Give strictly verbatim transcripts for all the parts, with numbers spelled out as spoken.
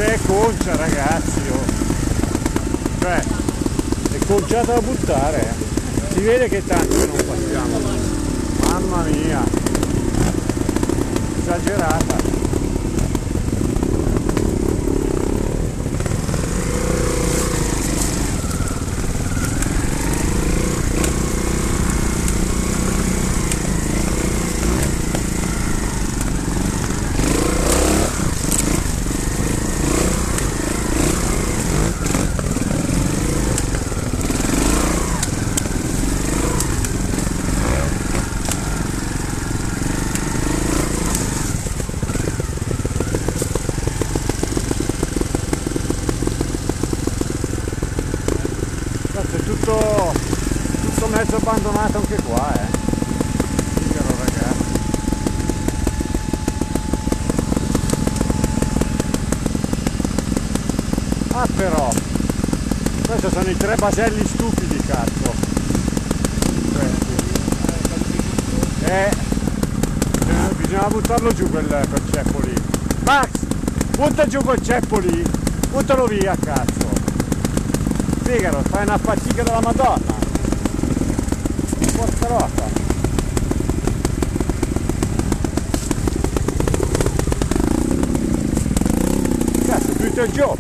Che è concia, ragazzi, oh. Cioè è conciata da buttare, eh. Si vede che tanto che non passiamo, mamma mia, esagerata. È tutto, tutto mezzo abbandonato anche qua, eh. Figaro, ragazzi. Ah però, questi sono i tre baselli stupidi, cazzo. Questi. Eh, bisogna buttarlo giù quel, quel ceppo lì. Max, butta giù quel ceppo lì, buttalo via, cazzo. Figaro, fai una fatica della Madonna. Porca roca. Cazzo, tutto il gioco.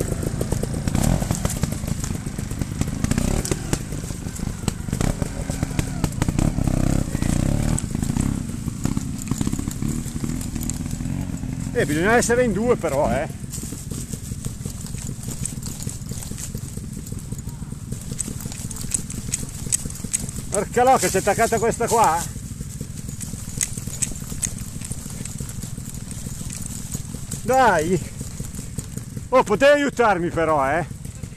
Eh, bisogna essere in due però, eh. Porca loca, c'è attaccata questa qua? Dai! Oh, potevi aiutarmi però, eh!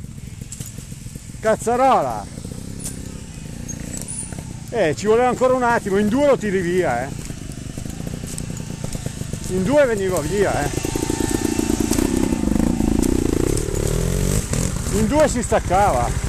Cazzarola! Eh, ci voleva ancora un attimo, in due lo tiri via, eh! In due venivo via, eh! In due si staccava!